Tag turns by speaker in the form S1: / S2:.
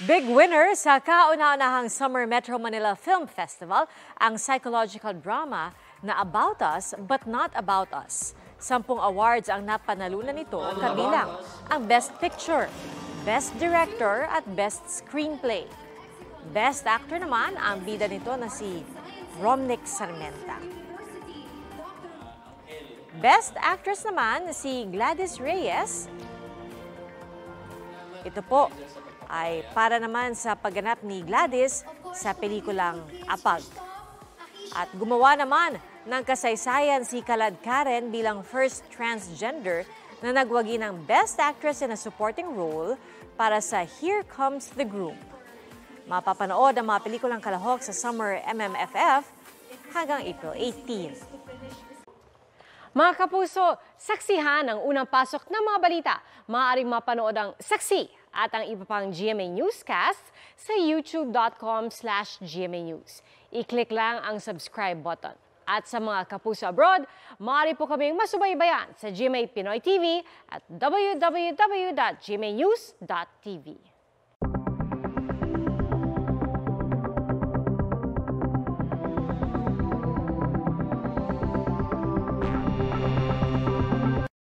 S1: Big winner sa kauna-unahang Summer Metro Manila Film Festival ang psychological drama na About Us But Not About Us. 10 awards ang napanalunan nito kabilang ang Best Picture, Best Director at Best Screenplay. Best Actor naman ang bida nito na si Romnick Sarmenta. Best Actress naman si Gladys Reyes. Ito po ay para naman sa pagganap ni Gladys sa pelikulang Apag. At gumawa naman ng kasaysayan si Kalad Karen bilang first transgender na nagwagi ng Best Actress in a Supporting Role para sa Here Comes the Groom. Mapapanood ang mga pelikulang kalahok sa Summer MMFF hanggang April 18.
S2: Mga kapuso, saksihan ang unang pasok ng mga balita. Maaaring mapanood ang Saksi at ang iba pang GMA Newscast sa youtube.com/GMA News. I-click lang ang subscribe button. At sa mga kapuso abroad, maaari po kaming masubaybayan sa GMA Pinoy TV at www.gmanews.tv.